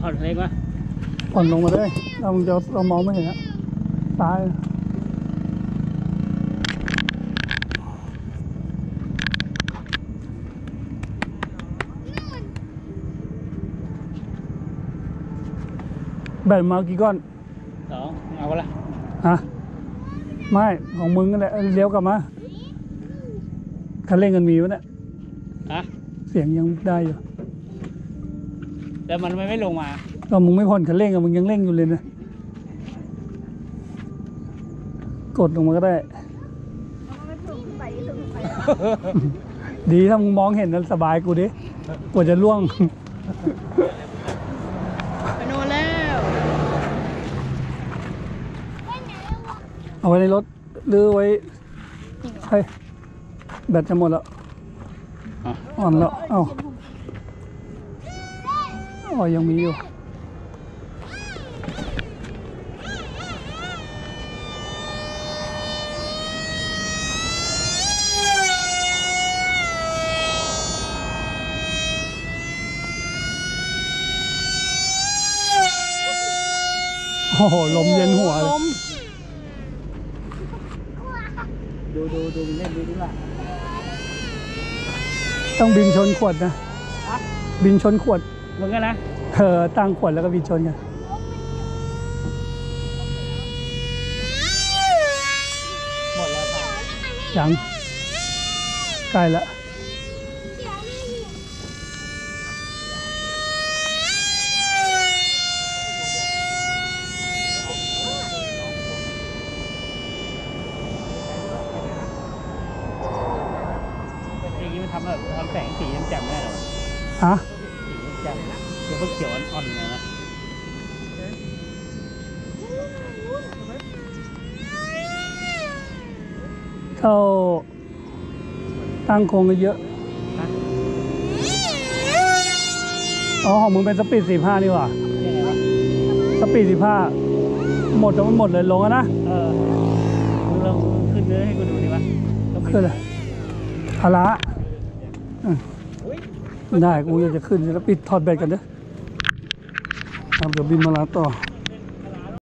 ถอดเล็กวะผ่อนลงมาเลยเรามองไม่เห็นอะตายแบตมากี่ก้อน 2เอาละฮะไม่ของมึงนั่นแหละเลี้ยวกลับมาคันเร่งกันมีวะเนี่ยเสียงยังได้อยู่แต่มันไม่ลงมาก็มึงไม่ผ่อนคันเร่งอะมึงยังเร่งอยู่เลยนะกดลงมาก็ได้ดีถ้ามึงมองเห็นนั้นสบายกูดิกว่าจะล่วงไปโน่นแล้วเอาไว้ในรถหรือไว้ให้แบตจะหมดแล้วอ่อนแล้วเอ้ายังมีอยู่โอ้โหลมเย็นหัวเลยดูเล่นดูดิล่ะต้องบินชนขวดนะบินชนขวดมึงกันนะตั้งขวดแล้วก็บินชนกันหมดแล้วครับยังใกล้ละทำแสงสีแจ่มๆได้หรอฮะสีแจ่มเดี๋ยวพวกเขียวอ่อนๆนะเข้าตั้งโครงเยอะของมึงเป็นสปีด45นี่หว่าสปีด15หมดจะไม่หมดเลยลงแล้วนะมึงลองขึ้นเนื้อให้กูดูดิวะขึ้นเลยพละได้กูอยากจะขึ้นแล้วปิดถอดแบตกันเด้อเดี๋ยวบินมาลาต่อ